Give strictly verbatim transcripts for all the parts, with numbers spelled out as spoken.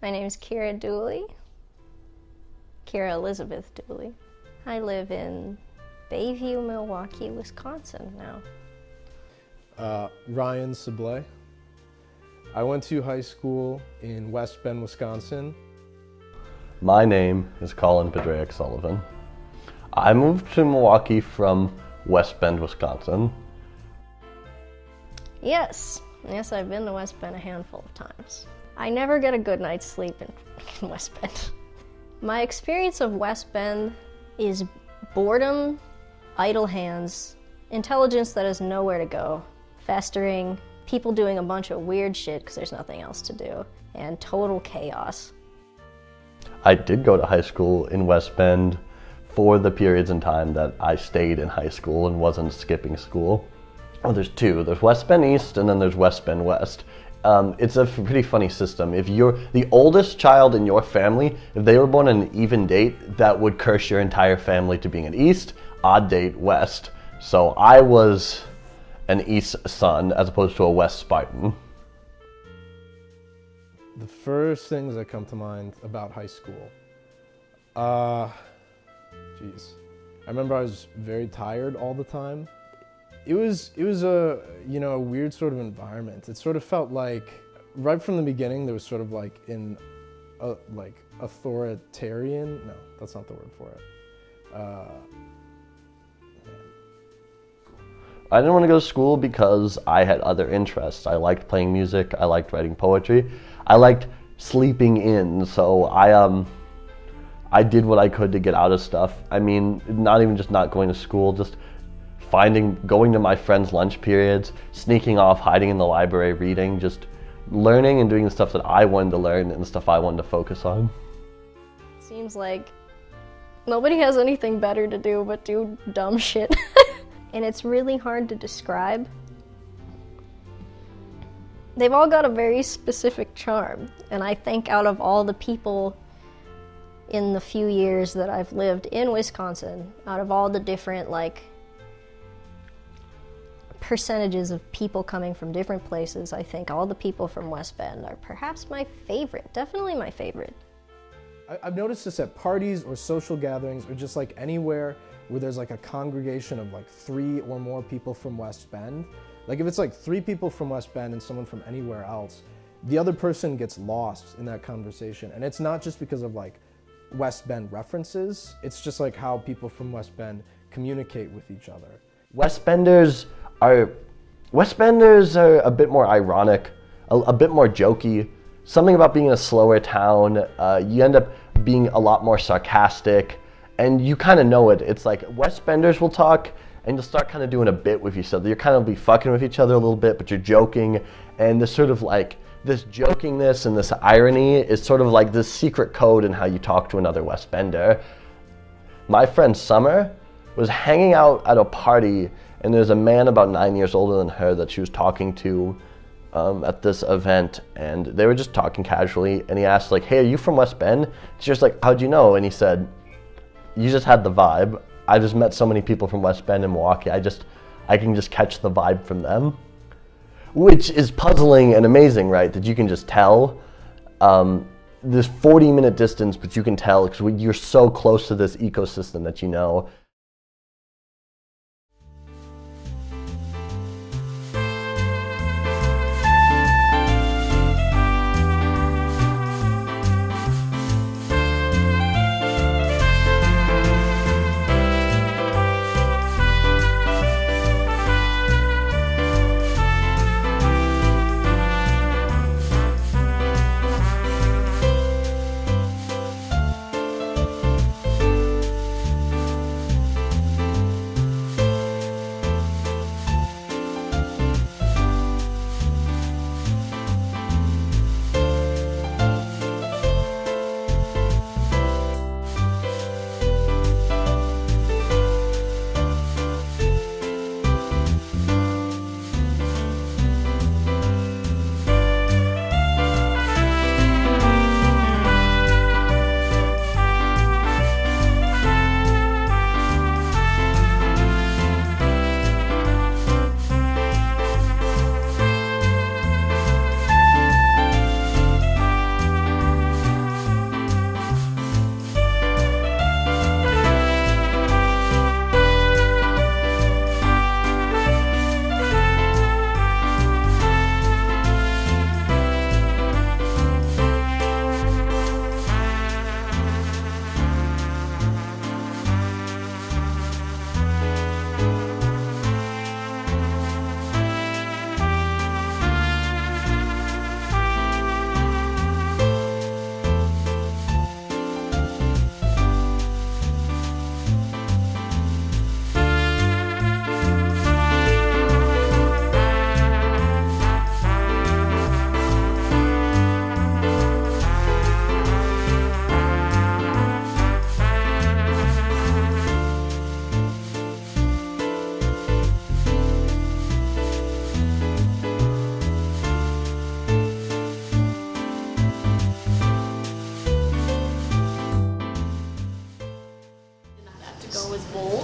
My name is Kira Dooley, Kira Elizabeth Dooley. I live in Bayview, Milwaukee, Wisconsin now. Uh, Ryan Sablé. I went to high school in West Bend, Wisconsin. My name is Colin Pedraic Sullivan. I moved to Milwaukee from West Bend, Wisconsin. Yes, yes, I've been to West Bend a handful of times. I never get a good night's sleep in, in West Bend. My experience of West Bend is boredom, idle hands, intelligence that has nowhere to go, festering, people doing a bunch of weird shit because there's nothing else to do, and total chaos. I did go to high school in West Bend for the periods in time that I stayed in high school and wasn't skipping school. Oh, there's two. There's West Bend East and then there's West Bend West. Um, it's a pretty funny system. If you're the oldest child in your family, if they were born on an even date, that would curse your entire family to being an East, odd date West. So I was an East son as opposed to a West Spartan. The first things that come to mind about high school, uh, geez. I remember I was very tired all the time. It was, it was a, you know, a weird sort of environment. It sort of felt like, right from the beginning, there was sort of like in, a, like authoritarian, no, that's not the word for it. Uh, I didn't want to go to school because I had other interests. I liked playing music, I liked writing poetry, I liked sleeping in, so I, um, I did what I could to get out of stuff. I mean, not even just not going to school, just finding, going to my friends' lunch periods, sneaking off, hiding in the library, reading, just learning and doing the stuff that I wanted to learn and the stuff I wanted to focus on. Seems like nobody has anything better to do but do dumb shit. And it's really hard to describe. They've all got a very specific charm, and I think out of all the people in the few years that I've lived in Wisconsin, out of all the different like percentages of people coming from different places, I think all the people from West Bend are perhaps my favorite, definitely my favorite. I've noticed this at parties or social gatherings or just like anywhere where there's like a congregation of like three or more people from West Bend. Like if it's like three people from West Bend and someone from anywhere else, the other person gets lost in that conversation. And it's not just because of like West Bend references, it's just like how people from West Bend communicate with each other. West Benders are, West Benders are a bit more ironic, a, a bit more jokey. Something about being a slower town, uh, you end up being a lot more sarcastic, and you kind of know it. It's like West Benders will talk, and you'll start kind of doing a bit with each other. You're kind of be fucking with each other a little bit, but you're joking, and this sort of like, this jokingness and this irony is sort of like this secret code in how you talk to another West Bender. My friend Summer was hanging out at a party, and there's a man about nine years older than her that she was talking to um, at this event, and they were just talking casually, and he asked like, hey, are you from West Bend? She's just like, how'd you know? And he said, you just had the vibe. I just met so many people from West Bend and Milwaukee, I just, I can just catch the vibe from them. Which is puzzling and amazing, right? That you can just tell. Um, this forty minute distance, but you can tell because you're so close to this ecosystem that you know.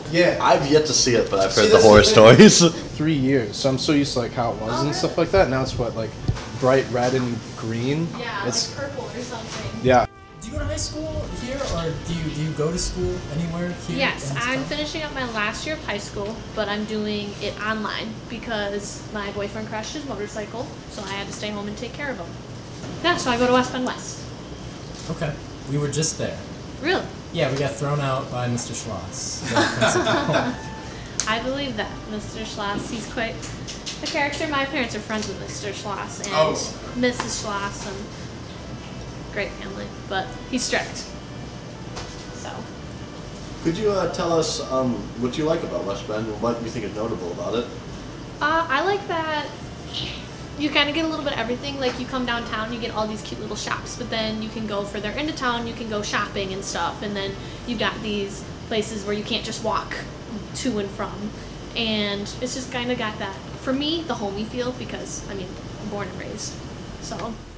Yeah. I've yet to see it, but I've See, heard the that's the horror thing. stories. Three years, so I'm so used to like how it was Oh, and really? stuff like that. Now it's what like bright red and green. Yeah, It's like purple or something. yeah. Do you go to high school here, or do you do you go to school anywhere here? Yes, in this I'm town? finishing up my last year of high school, but I'm doing it online because my boyfriend crashed his motorcycle, so I had to stay home and take care of him. Yeah, so I go to West Bend West. Okay, we were just there. Really? Yeah, we got thrown out by Mister Schloss, the principal. I believe that, Mister Schloss. He's quite a character. My parents are friends with Mister Schloss and Oh. Missus Schloss, and great family, but he's strict. So, Could you uh, tell us um, what you like about West Bend and what you think is notable about it? uh, I like that you kind of get a little bit of everything. Like, you come downtown, you get all these cute little shops, but then you can go further into town, you can go shopping and stuff, and then you got these places where you can't just walk to and from, and it's just kind of got that, for me, the homey feel, because, I mean, I'm born and raised, so